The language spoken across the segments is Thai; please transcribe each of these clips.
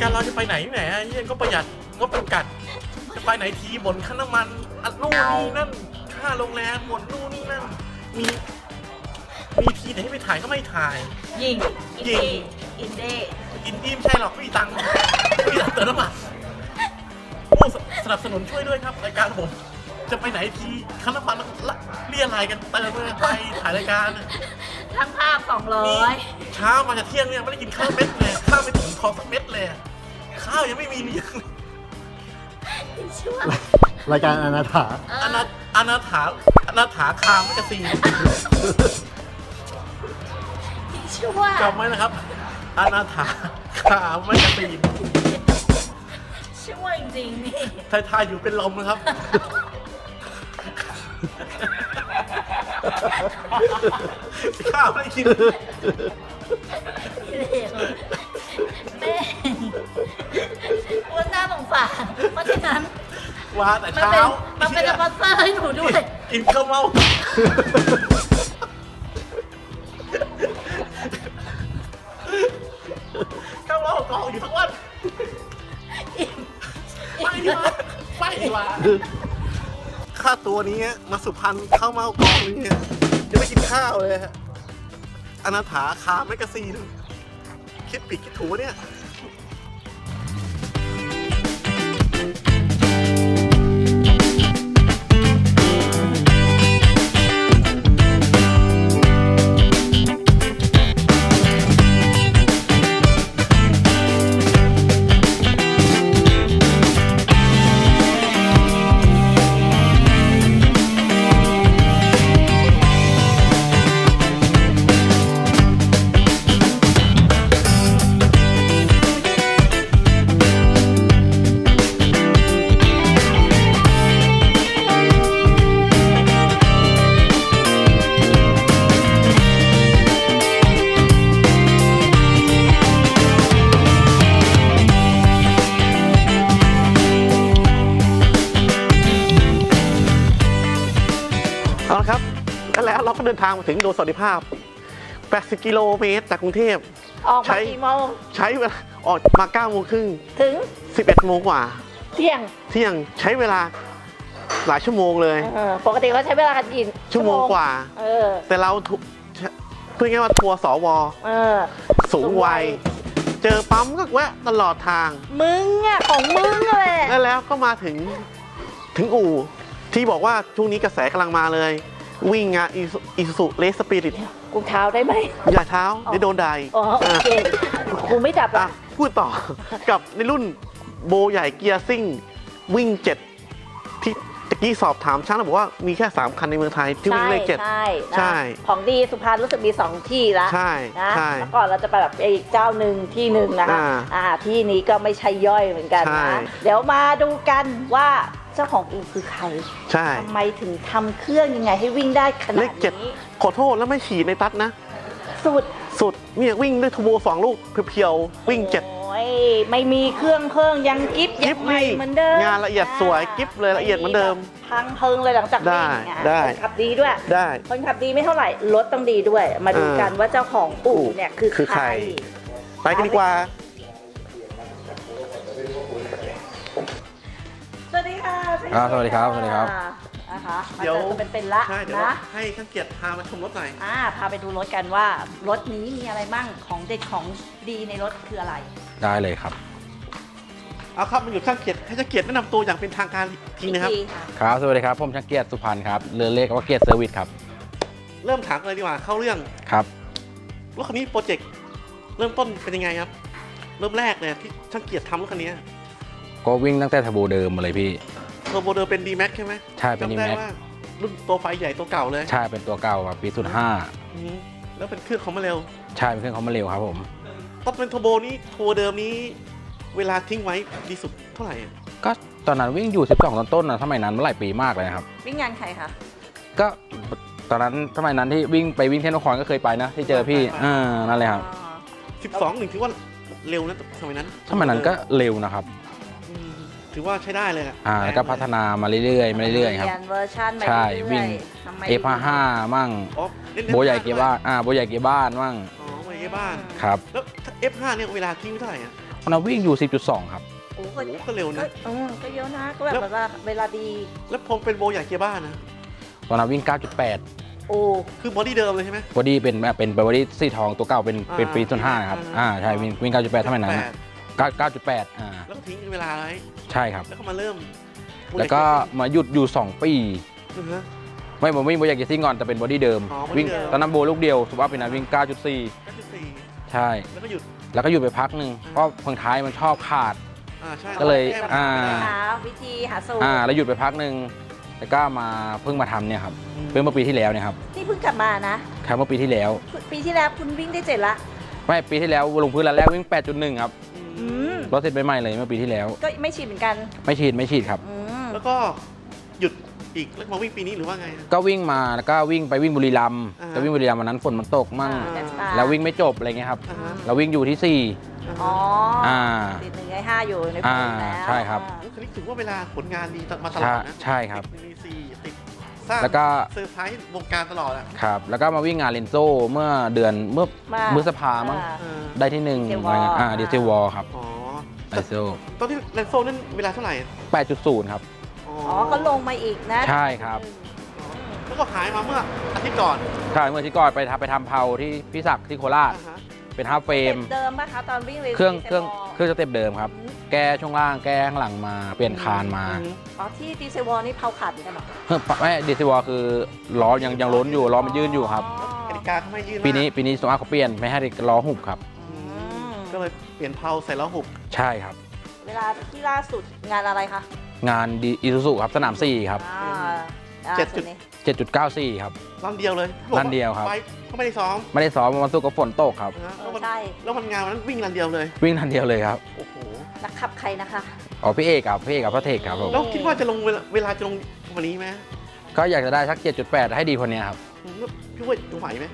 การเราจะไปไหนแหมยังก็ประหยัดก็จำกัดจะไปไหนทีบ่นค่าน้ำมันอัดนู่นนี่นั่นค่าโรงแรมบ่นนู่นนี่นั่นมีทีไหนให้ไปถ่ายก็ไม่ถ่ายยิงอินเด้ไม่ใช่หรอกไม่มีตังค์ไม่มีตังค์เติมน้ำมันผู้สนับสนุนช่วยด้วยครับรายการผมจะไปไหนทีค่าน้ำมันเรียอะไรกันเติมไปถ่ายรายการทั้งภาพ200 เช้ามาจะเที่ยงเนี่ยไม่ได้กินข้าวเม็ดเลยข้าวไม่ถึงคอสักเม็ดเลยข้าวยังไม่มีนี่รายการอนาถาคามกระซีจำไว้นะครับอนาถาคามกระซีช่วยจริงๆนี่ทายอยู่เป็นลมนะครับข้าวไม่กินแม่ว่าน่าสงสารเพราะฉะนั้นว่าแต่เช้ามันเป็นสปอนเซอร์ให้หนูด้วยกินข้าวเมาข้าวเมากองอยู่ทั้งวันไปดีกว่าค่าตัวนี้มาสุพรรณข้าวเมากองนี้จะไม่กินข้าวเลยฮะอนาถาคาแมกกาซีนคิดผิดคิดถูกเนี่ยครับแล้วเราก็เดินทางมาถึงโดยสวัสดิภาพ80 กิโลเมตรจากกรุงเทพออกมากี่โมงใช้เวลาออกมา9 โมงครึ่งถึง 11 โมงกว่าเที่ยงใช้เวลาหลายชั่วโมงเลยปกติเขาใช้เวลากันกี่ชั่วโมงกว่าแต่เราพูดง่ายว่าทัวร์สวสูงวัยเจอปั๊มก็แวะตลอดทางมึงอ่ะของมึงเลยแล้วก็มาถึงอู่ที่บอกว่าช่วงนี้กระแสกำลังมาเลยวิ่งงานอีซูซูเลสสปิริตกูเท้าได้ไหมอย่าเท้าได้โดนด่าอ๋อโอเคกูไม่จับอ่ะพูดต่อกับในรุ่นโบใหญ่เกียร์ซิ่งวิ่ง7ที่ตะกี้สอบถามช่างแล้วบอกว่ามีแค่3 คันในเมืองไทยที่วิ่งเลข7ใช่ของดีสุพรรณรู้สึกมี2 ที่ละใช่นะเมื่อก่อนเราจะไปแบบอีกเจ้าหนึ่งที่หนึ่งนะคะที่นี้ก็ไม่ใช่ย่อยเหมือนกันนะเดี๋ยวมาดูกันว่าเจ้าของอู่คือใครใช่ทำไมถึงทำเครื่องยังไงให้วิ่งได้ขนาดนี้ขอโทษแล้วไม่ฉีดในตัดนะสุดเนี่ยวิ่งด้วยทูโบ2 ลูกเพียวๆวิ่ง7 ไม่มีเครื่องยังกิ๊บใหม่เหมือนเดิมงานละเอียดสวยกิ๊บเลยละเอียดเหมือนเดิมพังเพิงเลยหลังจากวิ่งคนขับดีด้วยคนขับดีไม่เท่าไหร่รถต้องดีด้วยมาดูกันว่าเจ้าของอู่เนี่ยคือใครไปกันดีกว่าสวัสดีค่ะสวัสดีครับนะคะเดี๋ยวเป็นละนะให้ช่างเกียรติพามาชมรถหน่อยพาไปดูรถกันว่ารถนี้มีอะไรบ้างของเด็ดของดีในรถคืออะไรได้เลยครับเอาครับมาอยู่ช่างเกียรติให้ช่างเกียรติแนะนำตัวอย่างเป็นทางการทีนะครับครับสวัสดีครับผมช่างเกียรติสุพรรณครับเรือเลขว่าเกียรติเซอร์วิสครับเริ่มถามเลยดีกว่าเข้าเรื่องครับรถคันนี้โปรเจกต์เริ่มต้นเป็นยังไงครับเริ่มแรกเลยที่ช่างเกียรติทำรถคันนี้ก็วิ่งตั้งแต่เทอร์โบเดิมมาเลยพี่เทอร์โบเดิมเป็น D-Max ใช่ไหมใช่เป็น D-Max รุ่นตัวไฟใหญ่ตัวเก่าเลยใช่เป็นตัวเก่าปี 05แล้วเป็นเครื่องคอมมาเร็วใช่เป็นเครื่องคอมมาเร็วครับผมตอนเป็นเทอร์โบนี้ตัวเดิมนี้เวลาทิ้งไว้ดีสุดเท่าไหร่ก็ตอนนั้นวิ่งอยู่12 ต้นนะสมัยนั้นเมื่อหลายปีมากเลยครับวิ่งงานใครคะก็ตอนนั้นสมัยนั้นที่วิ่งเทนนครก็เคยไปนะที่เจอพี่นั่นเลยครับ 12ถือว่าเร็วนะสมัยนั้นก็เร็วนะครับถือว่าใช้ได้เลยแล้วก็พัฒนามาเรื่อยๆครับเวอร์ชันใช่วิ่ง F55 มั่งโบใหญ่เกียร์บ้านโบใหญ่เกียร์บ้านมั่งโบใหญ่เกียร์บ้านครับแล้ว F5 เนี่ยเวลาทิ้งเท่าไหร่ตอนนั้นวิ่งอยู่ 10.2 ครับโอ้โหโอ้โหก็เร็วนะก็เยอะนะก็แบบว่าเวลาดีแล้วพอเป็นโบใหญ่เกียร์บ้านนะตอนนั้นวิ่ง 9.8 โอ้คือบอดี้เดิมเลยใช่ไหมบอดี้เป็นบอดี้สีทองตัวเก่าเป็นปี05ครับใช่วิ่ง 9.8 เท่าไหร่นั้น9.8 แล้วก็ทิ้งเวลาไว้ใช่ครับแล้วก็มาเริ่มแล้วก็มาหยุดอยู่ 2 ปีอือฮะไม่ผมวิ่งโบอยากจะซิ่งก่อนแต่เป็นบอดี้เดิมอ๋อบอดี้วิ่งเดิมตอนนั้นโบลูกเดียวสุภาพเป็นนั้นวิ่ง 9.4 ก็คือ4 ใช่แล้วก็หยุดแล้วก็หยุดไปพักหนึ่งเพราะเพิ่งท้ายมันชอบขาดใช่ก็เลยแปัญหไม่ได้หาวิธีหาสูตรแล้วหยุดไปพักหนึ่งแล้วก็มาเพิ่งมาทำเนี่ยครับเพิ่งเมื่อปีที่แล้วเนี่ยครับนี่เพิ่งกลับมานะครับเมื่อปีที่แล้วปีที่แล้วคุณวิ่งได้7ละไม่ปีที่แล้วลงพื้นแล้วแรกวิ่ง 8.1 ครับอืมรถเสร็จใหม่ๆเลยเมื่อปีที่แล้วก็ไม่ฉีดเหมือนกันไม่ฉีดครับอืมแล้วก็หยุดอีกแล้วมาวิ่งปีนี้หรือว่าไงก็วิ่งมาแล้วก็วิ่งไปวิ่งบุรีรัมย์อ่าฮะแต่วิ่งบุรีรัมย์วันนั้นฝนมันตกมั่งอ่าแล้ววิ่งไม่จบอะไรเงี้ยครับอ่าฮะเราวิ่งอยู่ที่อ๋ออ่าติด1ใน5อยู่ในอ่าแล้วใช่ครับโอ้คันนี้ถือว่าเวลาผลงานดีมาตลอดนะใช่ครับติด1 ใน 4ติดสร้างแล้วก็เซอร์ไพรส์วงการตลอดอ่ะครับแล้วก็มาวิ่งงานเลนโซเมื่อเดือนเมื่อพฤษภามั้งอ่าเออได้ที่หนึ่งดีเซลวอลดีเซลวอลครับอ๋อดีเซลตอนที่แลนโซนั่นเวลาเท่าไหร่ 8.0 ครับอ๋อก็ลงมาอีกนะใช่ครับแล้วก็หายมาเมื่ออาทิตย์ก่อนใช่เมื่อที่ก่อนไปทำเผาที่พิศักดิ์ที่โคราชอ่าฮะเป็นฮาล์ฟเฟรมเดิมป่ะคะตอนวิ่งเร็วเครื่องดีซลสเต็ปเดิมครับ แก้ช่วงล่างแก้ข้างหลังมาเปลี่ยนคานมาอ๋อที่ดีเซลวอลนี่เผาขาดเหมือนกันเหรอไม่ดีเซลวอลคือล้อยังล้นอยู่ล้อมันยื่นอยู่ครับกติกาเขาไม่ยื่นปีนี้สงอาเขาเปลี่ยนไม่ให้ล้อหุบครับอืมก็เลยเปลี่ยนเพลาใส่ล้อหุบใช่ครับเวลาที่ล่าสุดงานอะไรคะงานอีซูซุครับสนาม 4 ครับสุดนี้ 7.94 ครับรันเดียวเลยรันเดียวครับไปก็ไม่ได้ซ้อมไม่ได้ซ้อมวันศุกร์ก็ฝนตกครับนะใช่แล้วมันงานวันนั้นวิ่งรันเดียวเลยวิ่งทันเดียวเลยครับโอ้โหนักขับใครนะคะอ๋อพี่เอกครับพระเทกครับผมแล้วคิดว่าจะลงเวลาจะลงวันนี้ไหมก็อยากจะได้สัก 7.8 ให้ดีคนนี้ครับพี่ว่าจะไหวไหม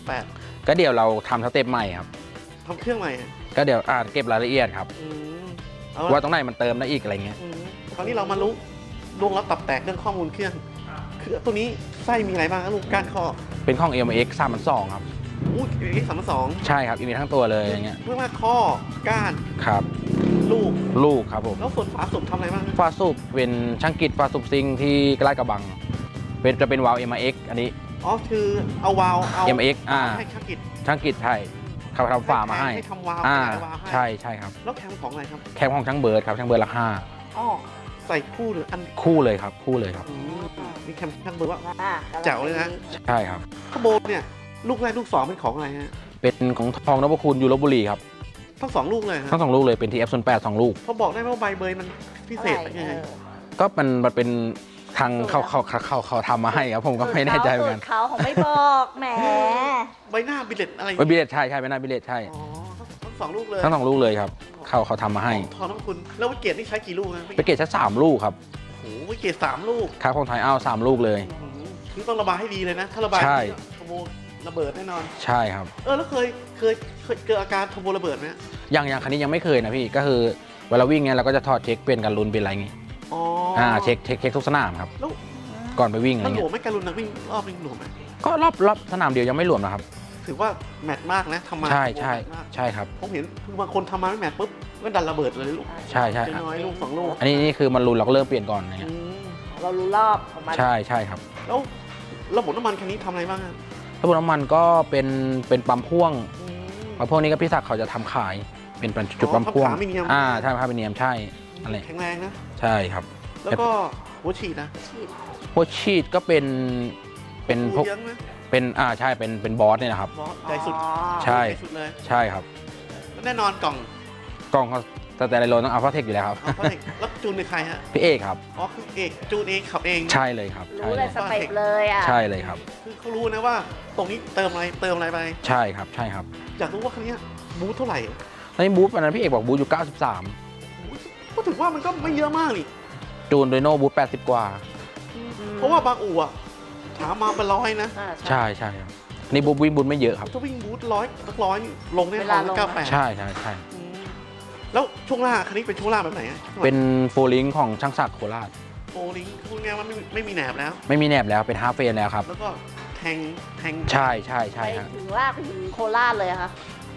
7.8 ก็เดี๋ยวเราทำสเต็ปใหม่ครับทำเครื่องใหม่ก็เดี๋ยวเก็บรายละเอียดครับเอาว่าละตรงไหนมันเติมได้อีกอะไรเงี้ยตอนนี้เรามารู้ลวงรับตับแตกเรื่องข้อมูลเครื่องคือตัวนี้ไส้มีอะไรบ้างครับลูกก้านข้อเป็นของ MX 3.2 ครับอู้เอ็กซ์3.2 ใช่ครับมีทั้งตัวเลยอย่างเงี้ยเพื่อว่าข้อก้านครับลูกครับผมแล้วส่วนฝาสูบทำอะไรบ้างฟาสูบเป็นช่างกิจฟาสูบซิงที่ใกล้กระบังจะเป็นวาล์ว MX อันนี้อ๋อคือเอาวาล์วเอา MX ให้ช่างกิจช่างกิจใช่เขาทำฝามาให้ให้ทำวาล์วอ่าขยายวาล์วให้ใช่ครับแล้วแคมของอะไรครับแคมของช่างเบิร์ดครับช่างเบิร์ดราคาอ๋อใส่คู่หรืออันคู่เลยครับคู่เลยครับมีแคมช่างเบอร์ว่ากำงแจ๋วเลยนะใช่ครับข้าวโบเนี่ยลูกแรกลูกสองเป็นของอะไรฮะเป็นของทองนพคุณอยู่ลบบุรีครับทั้งสองลูกเลยฮะทั้งสองลูกเลยเป็น TF08 2 ลูกพอบอกได้ไหมว่าใบเบยมันพิเศษยังไงก็มันเป็นทางเขาทำมาให้ครับผมก็ไม่แน่ใจเหมือนกันสูตรเขาของไม่บอกแหมใบหน้าบิลเลตอะไรบิเลตใช่เป็นหน้าบิเลตใช่อ๋อทั้งสองลูกเลยทั้งสองลูกเลยครับเขาทำมาให้ทอน้ำคุณแล้ววิเกตนี่ใช้กี่ลูกนะไปเกตแค่3 ลูกครับโอ้โหวิเกต3 ลูกครับของไทยเอา3 ลูกเลยคือต้องระบายให้ดีเลยนะ ถ้าระบายใช่ขโมยระเบิดแน่นอนใช่ครับแล้วเคยเกิดอาการขโมยระเบิดไหมอย่างคันนี้ยังไม่เคยนะพี่ก็คือเวลาวิ่งเนี่ยเราก็จะถอดเช็คเปลี่ยนกันรุนเป็นอะไรงี้อ๋อเช็คทุกสนามครับแล้วก่อนไปวิ่งอะไรมันหลเงี้วย มไหม่การุณนักวิ่งรอบนึงหลวมไหมก็รอบสนามเดียวยังไม่รวมนะครับถือว่าแมทมากนะทำมาใช่แมทมากใช่ครับผมเห็นคือบางคนทำมาไม่แมทปุ๊บก็ดันระเบิดเลยลูกใช่น้อยๆลูก2 ลูกอันนี้คือมันรุนเราก็เริ่มเปลี่ยนก่อนอะไรอืเงี้ยมเรารู้รอบของมันใช่ครับแล้วระบบน้ำมันคันนี้ทำอะไรบ้างอะระบบน้ำมันก็เป็นปั๊มพ่วงปั๊มพ่วงนี้ก็พี่ศักดิ์เขาจะทำขายเป็นจุดปั๊มพ่วงใช่ครับเป็นเนียมใช่อะไรแข็งแรงนะใช่ครับแล้วก็หัวฉีดนะพวกชีดก็เป็นพวกเยอะไหมเป็นใช่เป็นบอสเนี่ยนะครับบอสใหญ่สุดใช่ใหญ่สุดเลยใช่ครับแล้วแน่นอนกล่องกล้องเขาแต่ละโลต้องอัลฟาเทคอยู่แล้วครับเอาเพราะเด็กแล้วจูนในใครฮะพี่เอกครับอ๋อคือเอกจูนเองขับเองใช่เลยครับใช่รู้เลเลยยสเปคเลยอ่ะใช่เลยครับคือเขารู้นะว่าตรงนี้เติมอะไรไปใช่ครับอยากรู้ว่าคันนี้บูทเท่าไหร่ตอนนี้บูธวันนั้นพี่เอกบอกบูธอยู่ก็ถือว่ามันก็ไม่เยอะมากนี่ 93 จูนโดยโน่บูธ80 กว่าเพราะว่าบางอู่อะถามมาเป็น100นะใช่ครับนี่บูธวิ่งบูธไม่เยอะครับถ้าวิ่งบูท100นี่ลงแน่นเวอลาน ลง 98 ใช่แล้วช่วงล่างคันนี้เป็นช่วงล่างแบบไหนอะเป็นโฟลิงของช่างศักดิ์โคราชโฟลิงพูดง่ายว่าไม่มีแหนบแล้วไม่มีแหนบแล้วเป็นฮาล์ฟเฟรมแล้วครับแล้วก็แทงใช่ไปฮะถึงลากไปถึงโคราชเลยอะค่ะ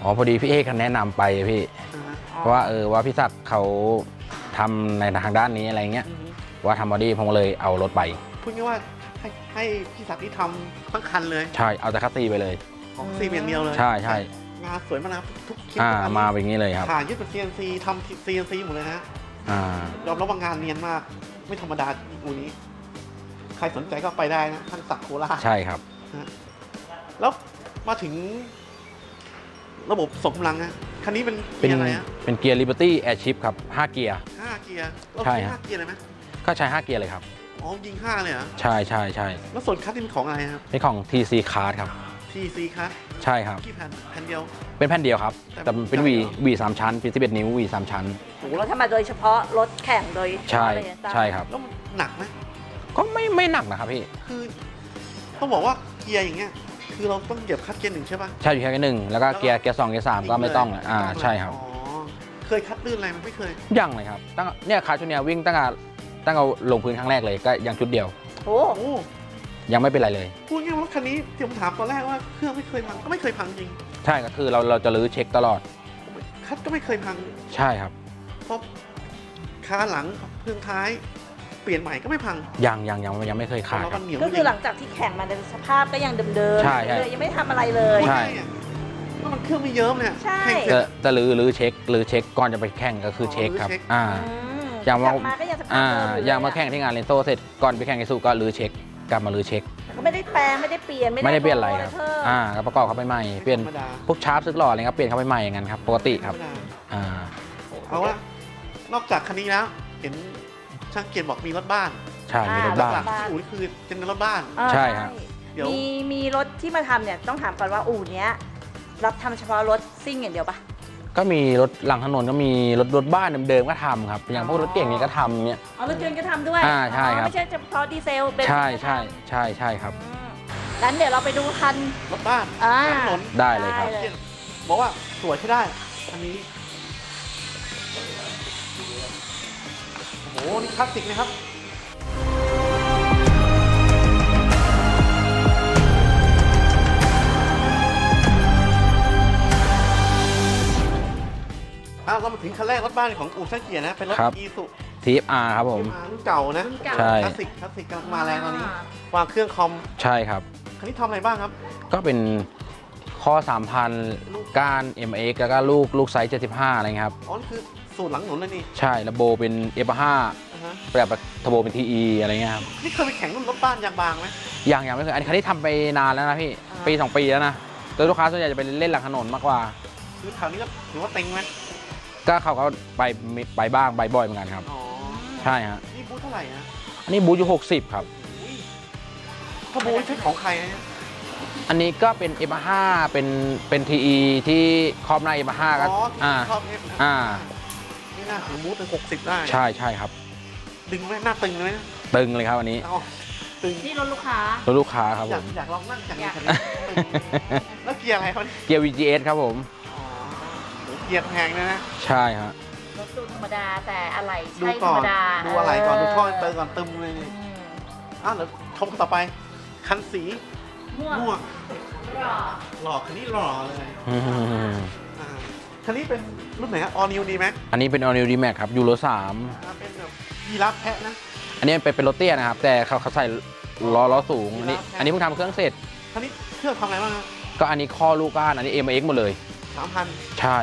อ๋อพอดีพี่เอกเขาแนะนำไปพี่ ว่าว่าพี่ศักดิ์เขาทำในทางด้านนี้อะไรเงี้ยว่าทำบอดี้ผมเลยเอารถไปพูดง่ายว่าให้พี่ศักดิ์ที่ทำทั้งคันเลยใช่เอาแต่คัสซีไปเลยของซีอย่างเดียวเลยใช่งานสวยมากนะทุกคลิปมาเป็นอย่างนี้เลยครับถ่ายยึดเป็น CNC ทำ CNC หมดเลยฮะยอมรับว่างานเนียนมากไม่ธรรมดาอูนี้ใครสนใจก็ไปได้นะท่านศักดิ์โคราชใช่ครับแล้วมาถึงระบบส่งกำลังนะคันนี้เป็นเกียร์อะไรฮะเป็นเกียร์ Liberty Air Shift ครับ5เกียร์ 5เกียร์ใช่ 5เกียร์เลยไหมก็ใช้5เกียร์เลยครับอ๋อยิง5เลยเหรอใช่แล้วส่วนคัสเป็นของอะไรครับเป็นของ TC Card ครับ TC Card ใช่ครับกี่แผ่นเดียวเป็นแผ่นเดียวครับแต่เป็น V 3ชั้นเป็น11นิ้ว V 3ชั้นเราทำมาโดยเฉพาะรถแข่งโดยใช่ครับแล้วมันหนักไหมก็ไม่หนักนะครับพี่คือต้องบอกว่าเกียร์อย่างเงี้ยคือเราต้องเหยียบคัสเกียร์1ใช่ป่ะใช่อยู่แค่เกียร์1แล้วก็เกียร์2เกียร์3ก็ไม่ต้องใช่ครับเคยคัดลื่นอะไรมันไม่เคยยังเลยครับตั้งเนี่ยคัสชุดเนี้ยวิ่งตั้งเอาลงพื้นครั้งแรกเลยก็ยังชุดเดียวโอ้ยังไม่เป็นไรเลยพูดง่ายว่าคันนี้ที่ผมถามตอนแรกว่าเครื่องไม่เคยพังก็ไม่เคยพังจริงใช่ก็คือเราจะรื้อเช็คตลอดคัดก็ไม่เคยพังใช่ครับเพราะขาหลังเครื่องท้ายเปลี่ยนใหม่ก็ไม่พังยังไม่เคยขาดก็คือหลังจากที่แข่งมาในสภาพก็ยังเดิมๆเลยยังไม่ทำอะไรเลยใช่ก็มันเครื่องไม่เยิ้มเนี่ยใช่แต่รื้อเช็คก่อนจะไปแข่งก็คือเช็คครับอย่างอย่างมาแข่งที่งานเรนโซ่เสร็จก่อนไปแข่งในสุก็รื้อเช็คกลับมารื้อเช็คก็ไม่ได้แปลงไม่ได้เปลี่ยนไม่ได้เปลี่ยนอะไรครับก็ประกอบเข้าไปใหม่เปลี่ยนพวกชาร์ปซึกหล่ออะไรครับเปลี่ยนเข้าไปใหม่อย่างนั้นครับปกติครับเอาว่านอกจากคันนี้แล้วเห็นช่างเกียรติบอกมีรถบ้านใช่มีรถบ้านหลักๆที่อู่นี่คือเป็นรถบ้านใช่ครับมีรถที่มาทำเนี่ยต้องถามก่อนว่าอู่เนี้ยรับทำเฉพาะรถซิ่งอย่างเดียวปะก็มีรถหลังถนนก็มีรถบ้านเดิมๆก็ทำครับอย่างพวกรถเก่งนี่ก็ทำเนี่ยรถเก่งก็ทำด้วยใช่ครับไม่ใช่เฉพาะดีเซลใช่ครับงั้นเดี๋ยวเราไปดูคันรถบ้านถนนได้เลยครับบอกว่าสวยใช่ได้อันนี้โอ้โหนี่คลาสสิกนะครับเรามาถึงคันแรกรถบ้านของอู่ช่างเกียรตินะเป็นรถอีซู TFR ครับผมรุ่นเก่านะใช่คลาสสิกกำลังมาแรงตอนนี้วางเครื่องคอมใช่ครับคันนี้ทำอะไรบ้างครับก็เป็นข้อ 3,000 ก้าน MX แล้วก็ลูกไซส์75อะไรเงี้ยครับอ๋อนี่คือสูตรหลังหนุนเลยนี่ใช่ระโบเป็น F5 แบบทโบเป็น TE อะไรเงี้ยครับนี่เคยไปแข่งรุ่นรถบ้านยางบางไหมยังไม่เคยอันนี้คันที่ทำไปนานแล้วนะพี่ปี 2 ปีแล้วนะโดยลูกค้าส่วนใหญ่จะไปเล่นหลังถนนมากกว่าคือแถวนี้ก็ถือว่าเต็งไหมก็เขาก็ไปบ้างบ่อยเหมือนกันครับใช่ฮะนี่บูธเท่าไหร่ฮะอันนี้บูธอยู่60ครับทโบใช้ของใครนะอันนี้ก็เป็น F5 เป็น TE ที่ครอบหน้า F5 ก็ครอบ F นี่น่าถึงบูธเป็น60ได้ใช่ครับดึงไหมหน้าตึงไหมตึงเลยครับอันนี้ตึงนี่รถลูกค้ครับผมอยากลองนั่งอย่างนี้แล้วเกียร์อะไรครับเกียร์ VGS ครับผมเกียร์แพงนะใช่ฮะรถดูธรรมดาแต่อะไรใช่ธรรมดาดูอะไรก่อนดูท่อเติมก่อนตึมเลยนี่เดี๋ยวชมต่อไปคันสีม่วงหล่อคันนี้หล่อเลยคันนี้เป็นรุ่นไหนครับ All New D-Max อันนี้เป็น All New D-Max ครับยูโร3 เป็นแบบยีราฟแพะนะอันนี้เป็นรถเตี้ยนะครับแต่เขาใส่ล้อสูงอันนี้เพิ่งทำเครื่องเสร็จคันนี้เครื่องทำอะไรบ้างครับก็อันนี้ข้อลูกก้านอันนี้ MX หมดเลย 3,000 ใช่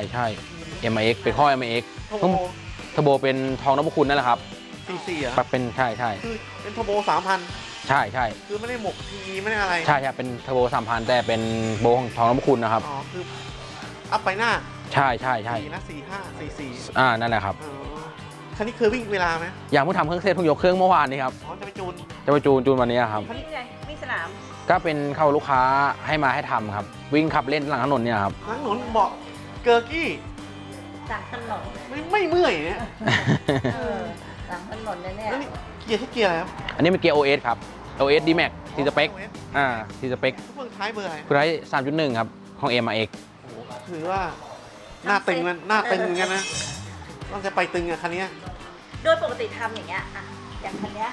MX เป็นข้อ MX ทโบเป็นทองนพคุณนั่นแหละครับ 44อ่ะเป็นใช่คือเป็นทโบ 3,000 ใช่คือไม่ได้หมกทีไม่ได้อะไรใช่เป็นทโบ 3,000 แต่เป็นโบของทองนพคุณนะครับคืออัพไปหน้าใช่นะ45 44 นั่นแหละครับคันนี้เคยวิ่งเวลาไหมอย่างเพิ่งทำเครื่องเสร็จเพิ่งยกเครื่องเมื่อวานนี้ครับจะไปจูนวันนี้ครับคันนี้ไงวิ่งสนามก็เป็นเข้าลูกค้าให้ทำครับวิ่งขับเล่นหลังถนนเนี่ยครับหลังถนนเบาะเกอร์กี้จากถนนไม่เมื่อยเนี่ยหลังถนนเนี่ยเกียร์ที่เกียร์อะไรครับอันนี้เป็นเกียร์ OS ครับ OS D-Max ทีสเปคทีสเปคเพิ่งท้ายเบอร์อะไรคือท้าย 3.1 ครับของ MX ถือว่าหน้าตึงเหมือนกันนะต้องจะไปตึงอะคันนี้โดยปกติทำอย่างเงี้ยอย่างคันนี้ค่ะ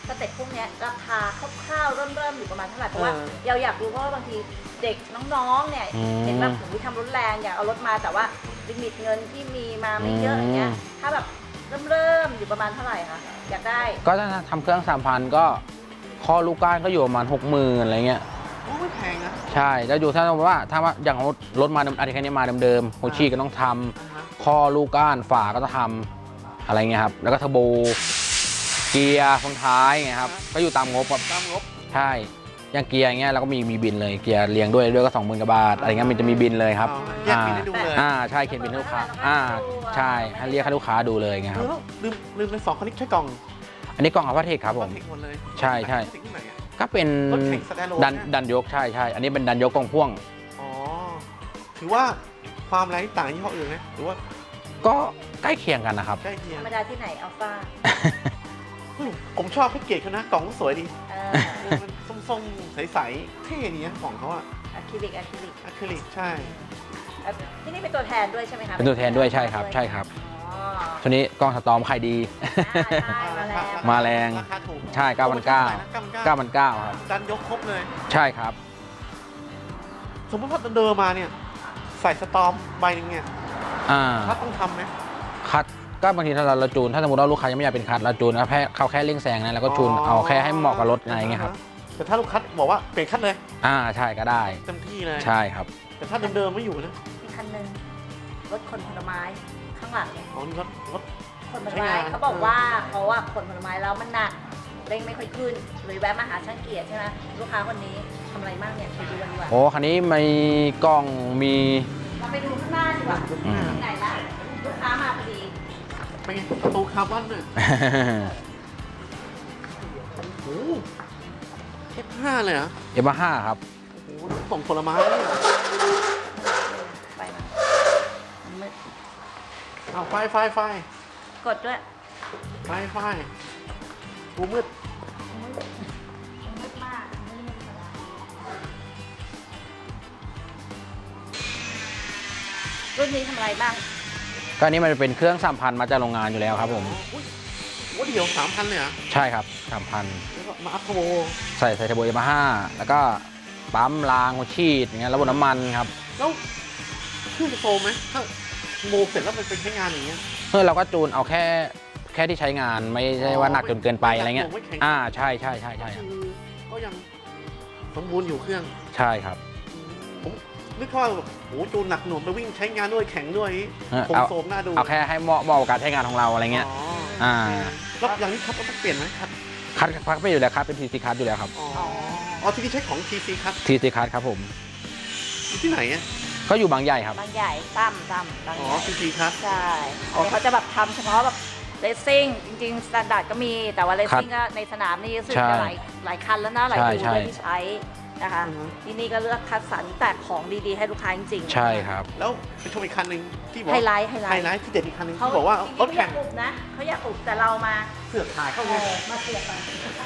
สเต็ปพวกเนี้ยราคาคร่าวๆเริ่มอยู่ประมาณเท่าไหร่เพราะว่าเราอยากรู้เพราะว่าบางทีเด็กน้องๆเนี่ยเห็นแบบผมทำรถแรงอยากเอารถมาแต่ว่าลิมิตเงินที่มีมาไม่เยอะอย่างเงี้ยถ้าแบบเริ่มอยู่ประมาณเท่าไหร่คะอยากได้ก็ถ้าทำเครื่อง 3,000 ก็ข้อลูกก้านก็อยู่ประมาณ 60,000 อะไรเงี้ยโอ้ไม่แพงนะใช่แล้วอยู่ถ้าว่าอย่างรถมาอะไรแค่นี้มาเดิมๆหัวฉีดก็ต้องทำข้อลูกก้านฝาก็ต้องทำอะไรเงี้ยครับแล้วก็เทอร์โบเกียร์คนท้ายไงครับก็อยู่ตามงบแบบตามงบใช่อย่างเกียร์อย่างเงี้ยเราก็มีบินเลยเกียร์เรียงด้วยก็ 20,000 กว่าบาทอะไรเงี้ยมันจะมีบินเลยครับแยกบินให้ดูเลยใช่เขียนบินให้ลูกค้าใช่ให้เรียกให้ลูกค้าดูเลยไงครับลืมไป2คันนี้ใช้กล่องอันนี้กล่องอัลฟาเทคครับผมใช่ก็เป็นดันยกใช่อันนี้เป็นดันยกกล่องพ่วงอ๋อถือว่าความแรงต่างยี่ห้ออื่นไหมหรือว่าก็ใกล้เคียงกันนะครับใกล้เคียงธรรมดาที่ไหนอัลฟาผมชอบแพ็กเกจเขานะกล่องก็สวยดีมันส้มๆใสๆเท่ดีนะของเขาอะอะคริลิกใช่ที่นี่เป็นตัวแทนด้วยใช่ไหมคะเป็นตัวแทนด้วยใช่ครับช่วงนี้กล้องสตอมขายดีมาแรงใช่9,900ครับดันยกครบเลยใช่ครับสมมติว่าเดินมาเนี่ยใส่สตอมใบนึงเนี่ยคัดต้องทำไหมคัดก็บางทีถ้าเราจูนถ้าสมมติว่าลูกค้ายังไม่อยากเป็นคัดเราจูนนะเขาแค่เร่งแซงนะแล้วก็จูนเอาแค่ให้เหมาะกับรถอะไรเงี้ยครับแต่ถ้าลูกค้าบอกว่าเปลี่ยนคัดเลยใช่ก็ได้เต็มที่เลยใช่ครับแต่ถ้าเดิมๆไม่อยู่นะอีกคันนึงรถคนผลไม้ข้างหลังเนี่ยนี่รถคนผลไม้เขาบอกว่าเขาว่าคนผลไม้แล้วมันหนักเร่งไม่ค่อยขึ้นเลยแวะมาหาช่างเกียรติใช่ไหมลูกค้าคนนี้ทำอะไรบ้างเนี่ยไปดูกันดีกว่าโอ้คันนี้มีกล้องมีเราไปดูข้างหน้าดีกว่าที่ไหนละลูกค้ามาพอดีเป็นไงประตูคาร์บอนเนี่ยโอ้โหF5 เลยเหรอ F5 ครับโอ้โหส่งผลไม้ไปมาเอาไฟกดด้วยไฟกูมืดมากรุ่นนี้ทำอะไรบ้างก็นี้มันเป็นเครื่อง 3,000 มาจากโรงงานอยู่แล้วครับผมว่าเดียว 3,000 เลยเหรอใช่ครับ 3,000 แล้วก็มาอัพเทอร์โบใส่เทอร์โบYamahaแล้วก็ปั๊มรางหัวฉีดอย่างเงี้ยระบบน้ำมันครับแล้วเครื่องจะโฟมไหมถ้าโมเสร็จแล้วมันเป็นใช้งานอย่างเงี้ยเราก็จูนเอาแค่ที่ใช้งานไม่ใช่ว่าหนักจนเกินไปอะไรเงี้ยใช่ก็ยังสมบูรณ์อยู่เครื่องใช่ครับผมนึกว่าโอ้จูนหนักหน่วงไปวิ่งใช้งานด้วยแข็งด้วยคงโสมน่าดูเอาแค่ให้เหมาะกับการใช้งานของเราอะไรเงี้ยแล้วอย่างนี้คัดต้องเปลี่ยนไหมคัดไม่อยู่แล้วครับเป็น TC คัดอยู่แล้วครับที่นี่ใช้ของ TC คัด TC คัดครับผมที่ไหนอ่ะก็อยู่บางใหญ่ครับบางใหญ่ตั้ม TC คัดใช่เขาจะแบบทำเฉพาะแบบเรซซิ่งจริงๆสแตนดาร์ดก็มีแต่ว่าเรซซิ่งก็ในสนามนี่รู้สึกจะหลายคันแล้วนะหลายตัวที่ใช้นะคะที่นี่ก็เลือกคัดสรรแต่ของดีๆให้ลูกค้าจริงๆใช่ครับแล้วไปชมอีกคันหนึ่งที่บอกไฮไลท์ที่เด็ดอีกคันหนึ่งเขาบอกว่ารถแข่งนะเขาอยากอุบแต่เรามาเสือกถ่ายเข้ามาเสือกมา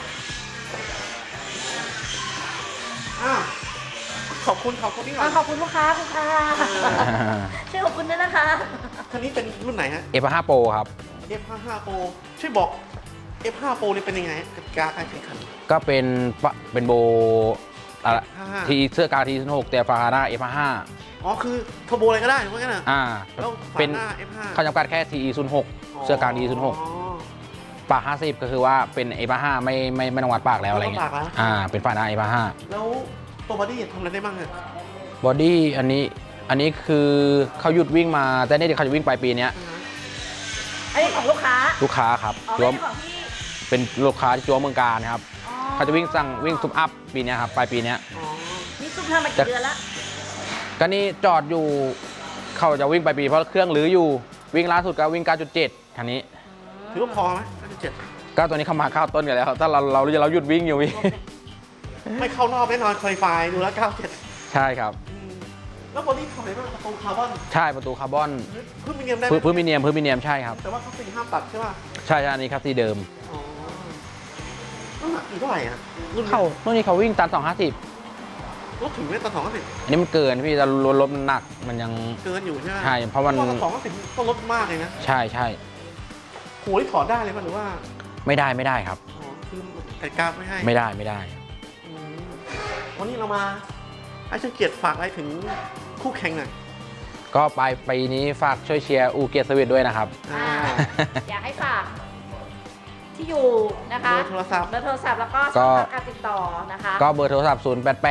ขอบคุณที่มาขอบคุณลูกค้าช่วยขอบคุณด้วยนะคะคันนี้เป็นรุ่นไหนฮะ F5 Pro ครับ F5 Pro ช่วยบอก F5 Pro นี่เป็นยังไงกติกาการแข่งขันก็เป็นโบทีเสื้อกาที16แต่ฟาฮาร่า F5 คือเทอร์โบอะไรก็ได้เพราะงั้นแล้วเป็นเขาจำกัดแค่ TE06 เสื้อกลาง TE06 ปาก50ก็คือว่าเป็น F5 ไม่ต้องวัดปากแล้วอะไรเงี้ยเป็นฝาหน้า F5 แล้วตัวบอดี้ทำอะไรได้บ้างอะบอดี้อันนี้คือเขาหยุดวิ่งมาแต่นี่เดี๋ยวเขาจะวิ่งปลายปีนี้อันนี้ของลูกค้าครับจัวเป็นลูกค้าที่จัวเมืองการครับเขาจะวิ่งซุปอัพปีนี้ครับปลายปีนี้นี่ซุปอัพมากี่เดือนละก็นี่จอดอยู่เขาจะวิ่งปลายปีเพราะเครื่องรื้ออยู่วิ่งล่าสุดก็วิ่ง 9.7 คันนี้ถือว่าพอไหม 9.7 ก็ตัวนี้เขามาเข้าต้นกันแล้วถ้าเราหยุดวิ่งอยู่ไม่เข้ารอบแน่นอนคอยไฟดูแล้ว 9.7 ใช่ครับแล้วบอดี้ทำอะไรบ้างประตูคาร์บอนใช่ประตูคาร์บอนพื้นมีเนียมได้พื้นมีเนียมใช่ครับแต่ว่าเขาตีห้ามตัดใช่ป่ะใช่อันนี้ครับที่เดิมน้ำหนักอยู่เท่าไหร่อ่ะรุ่นนี้เขาวิ่งตัน250 รถถึงไม่ตัน250 อันนี้มันเกินพี่จะรถมันหนักมันยังเกินอยู่ใช่ไหมใช่เพราะมัน 250ต้องลดมากเลยนะใช่โหยถอดได้เลยป่ะหรือว่าไม่ได้ครับคือจัดการไม่ให้ไม่ได้อืมวันนี้เรามาให้ช่างเกียรติฝากอะไรถึงคู่แข่งหน่อยก็ปีนี้ฝากช่วยเชียร์อูเกียรติสวิตด้วยนะครับอยากให้ฝากที่อยู่นะคะเบอร์โทรศัพท์เบอร์โทรศัพท์แล้วก็ช่องทางการติดต่อนะคะก็เบอร์โทรศัพท์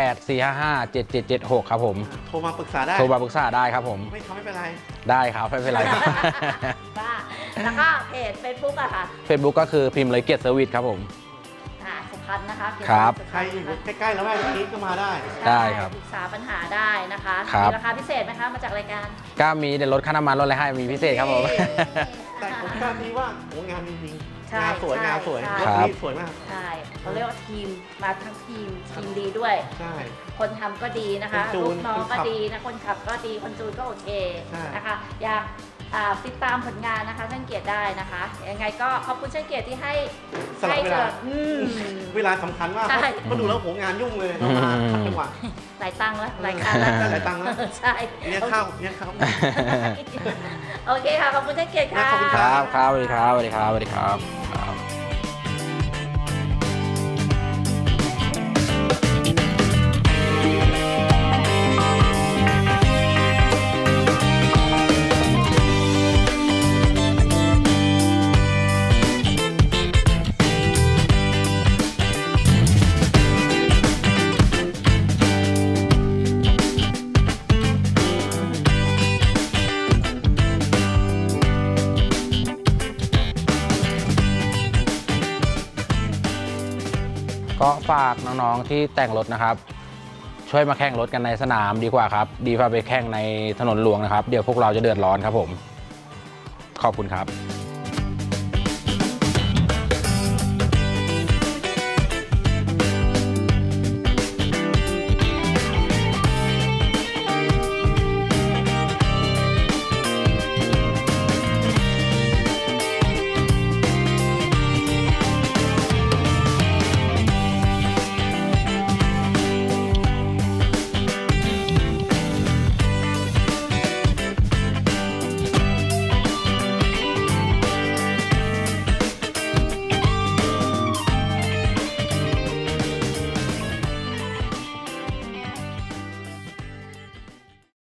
0884557776 ครับผมโทรมาปรึกษาได้โทรมาปรึกษาได้ครับผมไม่ทำไม่เป็นไรได้ครับไม่เป็นไรบ้าแล้วก็เพจ Facebook อะค่ะ Facebook ก็คือพิมพ์เลยเกียรติสวิตครับผมสุพรรณนะคะครับใครอยู่ใกล้ๆแล้วแวกนี้ก็มาได้ได้ครับปรึกษาปัญหาได้นะคะครับมีราคาพิเศษไหมคะมาจากรายการก็มีเดี๋ยวลดค่าน้ำมันลดอะไรให้มีพิเศษครับผมแต่ผมการันตีว่าโหงานจริงใช่ๆงานสวยใช่งานสวยใช่รถนี้สวยมากใช่เขาเรียกว่าทีมมาทั้งทีมดีด้วยใช่คนทำก็ดีนะคะคนจูลูนกน้องคนขัก็บดีนะคนขับก็ดีคนจูนก็โอเคใช่นะคะอยากติดตามผลงานนะคะช่างเกียรติได้นะคะยังไงก็ขอบคุณช่างเกียรติที่ให้สลับเวลา เวลาสำคัญมากใช่เพราะดูแล้วโหงานยุ่งเลยเรามาขัดจังหวะหลายตังค์แล้วหลายการแล้วได้หลายตังค์แล้วใช่เนี่ยเข้าเนี่ยเข้าโอเคค่ะขอบคุณช่างเกียรติค่ะขอบคุณครับครับสวัสดีครับสวัสดีครับสวัสดีครับครับ ก็ฝากน้องๆที่แต่งรถนะครับ ช่วยมาแข่งรถกันในสนามดีกว่าครับ ดีกว่าไปแข่งในถนนหลวงนะครับ เดี๋ยวพวกเราจะเดือดร้อนครับผม ขอบคุณครับ